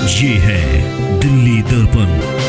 ये है दिल्ली दर्पण।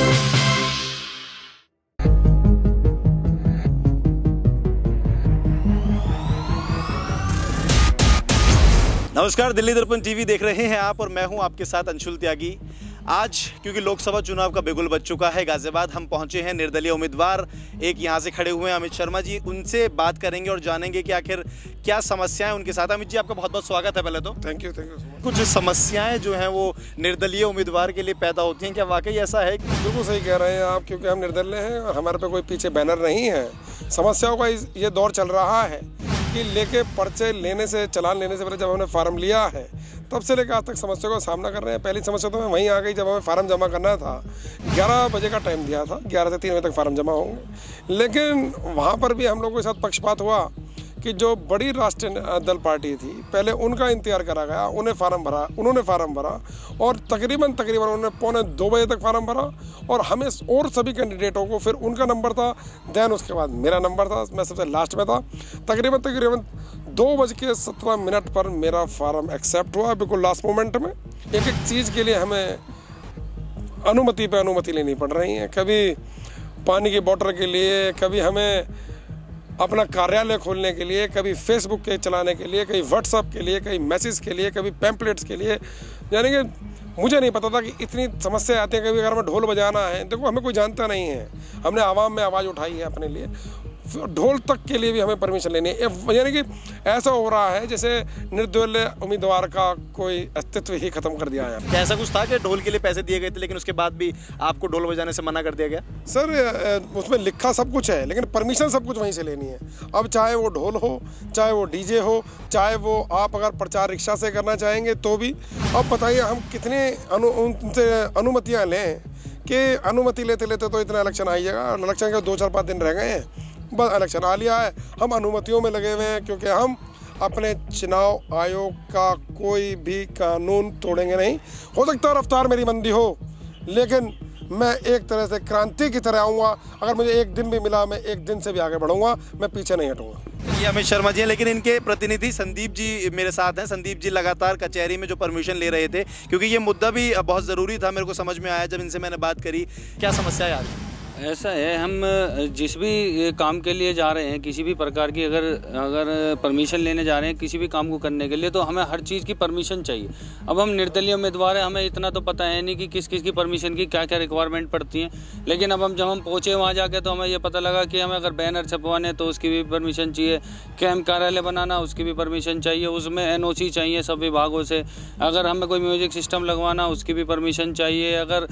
नमस्कार, दिल्ली दर्पण टीवी देख रहे हैं आप और मैं हूं आपके साथ अंशुल त्यागी। आज क्योंकि लोकसभा चुनाव का बिगुल बज चुका है, गाजियाबाद हम पहुंचे हैं। निर्दलीय उम्मीदवार एक यहां से खड़े हुए हैं, अमित शर्मा जी। उनसे बात करेंगे और जानेंगे कि आखिर क्या समस्याएं उनके साथ। अमित जी, आपका बहुत बहुत स्वागत है पहले तो। Thank you. कुछ समस्याएं जो हैं वो निर्दलीय उम्मीदवार के लिए पैदा होती हैं, क्या वाकई ऐसा है? बिल्कुल सही कह रहे हैं आप, क्योंकि हम निर्दलीय हैं और हमारे पे कोई पीछे बैनर नहीं है। समस्याओं का ये दौर चल रहा है कि लेके पर्चे लेने से, चालान लेने से पहले जब हमने फार्म लिया है तब से लेकर आज तक समस्या का सामना कर रहे हैं। पहली समस्या तो वहीं आ गई जब हमें फार्म जमा करना था। 11 बजे का टाइम दिया था, 11 से 3 बजे तक फार्म जमा होंगे, लेकिन वहाँ पर भी हम लोगों के साथ पक्षपात हुआ कि जो बड़ी राष्ट्रीय दल पार्टी थी पहले उनका इंतजार करा गया, उन्होंने फार्म भरा और तकरीबन उन्होंने 1:45 बजे तक फार्म भरा और हमें और सभी कैंडिडेटों को फिर उनका नंबर था, देन उसके बाद मेरा नंबर था, मैं सबसे लास्ट में था। तकरीबन 2:17 पर मेरा फार्म एक्सेप्ट हुआ, बिल्कुल लास्ट मोमेंट में। एक एक चीज़ के लिए हमें अनुमति लेनी पड़ रही है। कभी पानी की बोतल के लिए, कभी हमें अपना कार्यालय खोलने के लिए, कभी फेसबुक के चलाने के लिए, कभी व्हाट्सएप के लिए, कभी मैसेज के लिए, कभी पैम्पलेट्स के लिए। यानी कि मुझे नहीं पता था कि इतनी समस्या आती है। कभी अगर हमें ढोल बजाना है, देखो हमें कोई जानता नहीं है, हमने आवाम में आवाज़ उठाई है अपने लिए, ढोल तक के लिए भी हमें परमिशन लेनी है। यानी कि ऐसा हो रहा है जैसे निर्दलीय उम्मीदवार का कोई अस्तित्व ही खत्म कर दिया है। क्या ऐसा कुछ था कि ढोल के लिए पैसे दिए गए थे लेकिन उसके बाद भी आपको ढोल बजाने से मना कर दिया गया? सर, उसमें लिखा सब कुछ है लेकिन परमिशन सब कुछ वहीं से लेनी है। अब चाहे वो ढोल हो, चाहे वो डीजे हो, चाहे वो आप अगर प्रचार रिक्शा से करना चाहेंगे तो भी। अब बताइए हम कितने उनसे अनुमतियाँ लें कि अनुमति लेते लेते तो इतना इलेक्शन आइएगा। इलेक्शन के 2-4-5 दिन रह गए हैं, बस इलेक्शन आ लिया है। हम अनुमतियों में लगे हुए हैं क्योंकि हम अपने चुनाव आयोग का कोई भी कानून तोड़ेंगे नहीं। हो सकता है रफ्तार मेरी मंदी हो, लेकिन मैं एक तरह से क्रांति की तरह आऊँगा। अगर मुझे एक दिन भी मिला, मैं एक दिन से भी आगे बढ़ूँगा, मैं पीछे नहीं हटूँगा। ये अमित शर्मा जी हैं, लेकिन इनके प्रतिनिधि संदीप जी मेरे साथ हैं। संदीप जी लगातार कचहरी में जो परमिशन ले रहे थे, क्योंकि ये मुद्दा भी बहुत ज़रूरी था, मेरे को समझ में आया जब इनसे मैंने बात करी। क्या समस्या है आज? ऐसा है, हम जिस भी काम के लिए जा रहे हैं, किसी भी प्रकार की अगर परमिशन लेने जा रहे हैं किसी भी काम को करने के लिए, तो हमें हर चीज़ की परमिशन चाहिए। अब हम निर्दलीय उम्मीदवार हैं, हमें इतना तो पता है नहीं कि किस किस की परमिशन की क्या क्या रिक्वायरमेंट पड़ती हैं। लेकिन अब जब हम पहुँचे वहाँ जाके तो हमें ये पता लगा कि हमें अगर बैनर छपवाने तो उसकी भी परमिशन चाहिए, कैंप कार्यालय बनाना उसकी भी परमिशन चाहिए, उसमें NOC चाहिए सब विभागों से। अगर हमें कोई म्यूजिक सिस्टम लगवाना उसकी भी परमिशन चाहिए। अगर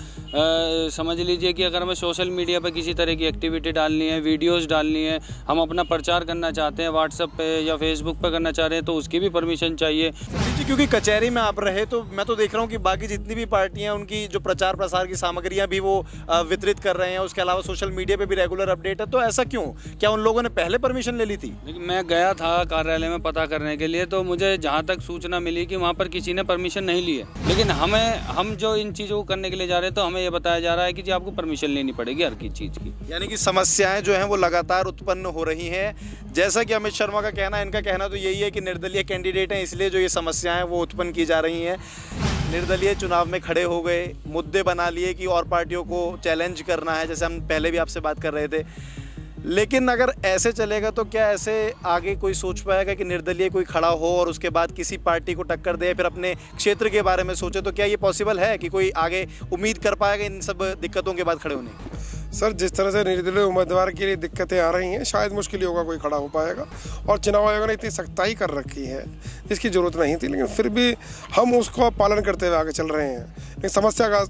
समझ लीजिए कि अगर हमें सोशल मीडिया पे किसी तरह की एक्टिविटी डालनी है, वीडियोस डालनी है, हम अपना प्रचार करना चाहते हैं व्हाट्सएप पे या फेसबुक पे करना चाह रहे हैं तो उसकी भी परमिशन चाहिए जी। क्योंकि कचहरी में आप रहे तो मैं तो देख रहा हूँ कि बाकी जितनी भी पार्टियां उनकी जो प्रचार प्रसार की सामग्रियां भी वो वितरित कर रहे हैं, उसके अलावा सोशल मीडिया पे भी रेगुलर अपडेट है। तो ऐसा क्यों? क्या उन लोगों ने पहले परमिशन ले ली थी? लेकिन मैं गया था कार्यालय में पता करने के लिए, तो मुझे जहाँ तक सूचना मिली कि वहाँ पर किसी ने परमिशन नहीं ली है। लेकिन हम जो इन चीज़ों को करने के लिए जा रहे हैं तो हमें ये बताया जा रहा है कि जी आपको परमिशन लेनी पड़ेगी हर चीज़ की। यानी कि समस्याएं जो हैं वो लगातार उत्पन्न हो रही हैं। जैसा कि अमित शर्मा का कहना है, इनका कहना तो यही है कि निर्दलीय कैंडिडेट हैं, इसलिए जो ये समस्याएं वो उत्पन्न की जा रही हैं। निर्दलीय चुनाव में खड़े हो गए, मुद्दे बना लिए कि और पार्टियों को चैलेंज करना है, जैसे हम पहले भी आपसे बात कर रहे थे। लेकिन अगर ऐसे चलेगा तो क्या ऐसे आगे कोई सोच पाएगा कि निर्दलीय कोई खड़ा हो और उसके बाद किसी पार्टी को टक्कर दे, फिर अपने क्षेत्र के बारे में सोचे? तो क्या ये पॉसिबल है कि कोई आगे उम्मीद कर पाएगा इन सब दिक्कतों के बाद खड़े होने की? सर, जिस तरह से निर्दलीय उम्मीदवार के लिए दिक्कतें आ रही हैं, शायद मुश्किल ही होगा कोई खड़ा हो पाएगा। और चुनाव आयोग ने इतनी सख्ताई कर रखी है जिसकी ज़रूरत नहीं थी, लेकिन फिर भी हम उसको पालन करते हुए आगे चल रहे हैं। लेकिन समस्या का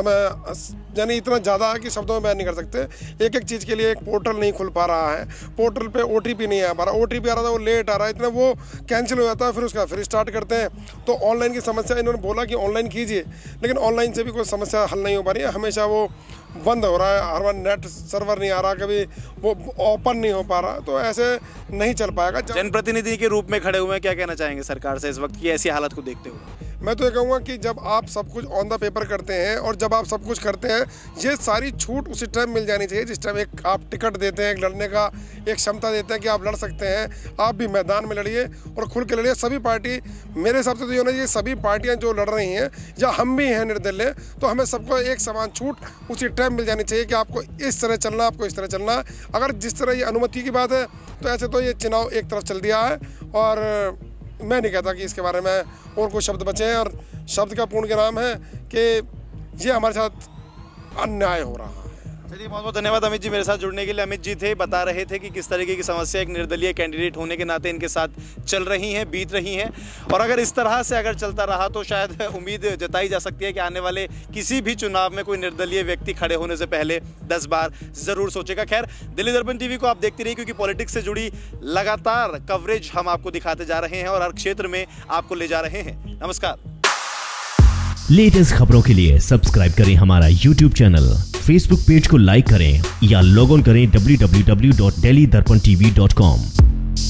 समय यानी इतना ज़्यादा है कि शब्दों में बयान नहीं कर सकते। एक एक चीज़ के लिए एक पोर्टल नहीं खुल पा रहा है, पोर्टल पे OTP नहीं आ पा रहा, OTP आ रहा था वो लेट आ रहा है, इतना वो कैंसिल हो जाता है, फिर स्टार्ट करते हैं। तो ऑनलाइन की समस्या, इन्होंने बोला कि ऑनलाइन कीजिए, लेकिन ऑनलाइन से भी कोई समस्या हल नहीं हो पा रही है। हमेशा वो बंद हो रहा है, हर बार नेट सर्वर नहीं आ रहा, कभी वो ओपन नहीं हो पा रहा, तो ऐसे नहीं चल पाएगा। जनप्रतिनिधि के रूप में खड़े हुए हैं, क्या कहना चाहेंगे सरकार से इस वक्त की ऐसी हालत को देखते हुए? मैं तो ये कहूँगा कि जब आप सब कुछ ऑन द पेपर करते हैं और जब आप सब कुछ करते हैं, ये सारी छूट उसी टाइम मिल जानी चाहिए जिस टाइम एक आप टिकट देते हैं, एक लड़ने का एक क्षमता देते हैं कि आप लड़ सकते हैं, आप भी मैदान में लड़िए और खुल के लड़िए। सभी पार्टी, मेरे हिसाब से तो ये होना चाहिए, सभी पार्टियाँ जो लड़ रही हैं या हम भी हैं निर्दलीय, तो हमें सबको एक समान छूट उसी टाइम मिल जानी चाहिए कि आपको इस तरह चलना, आपको इस तरह चलना। अगर जिस तरह ये अनुमति की बात है तो ऐसे तो ये चुनाव एक तरफ चल दिया है और मैं नहीं कहता कि इसके बारे में और कोई शब्द बचे हैं। और शब्द का पूर्ण विराम है कि ये हमारे साथ अन्याय हो रहा है। चलिए, बहुत बहुत धन्यवाद अमित जी मेरे साथ जुड़ने के लिए। अमित जी थे, बता रहे थे कि किस तरीके की समस्या एक निर्दलीय कैंडिडेट होने के नाते इनके साथ चल रही हैं, बीत रही हैं। और अगर इस तरह से अगर चलता रहा तो शायद उम्मीद जताई जा सकती है कि आने वाले किसी भी चुनाव में कोई निर्दलीय व्यक्ति खड़े होने से पहले 10 बार जरूर सोचेगा। खैर, दिल्ली दर्पण टीवी को आप देखते रहिए, क्योंकि पॉलिटिक्स से जुड़ी लगातार कवरेज हम आपको दिखाते जा रहे हैं और हर क्षेत्र में आपको ले जा रहे हैं। नमस्कार। लेटेस्ट खबरों के लिए सब्सक्राइब करें हमारा YouTube चैनल, Facebook पेज को लाइक करें या लॉग ऑन करें www.delhidarpantv.com।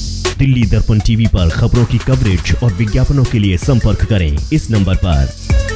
दिल्ली दर्पण टीवी पर खबरों की कवरेज और विज्ञापनों के लिए संपर्क करें इस नंबर पर।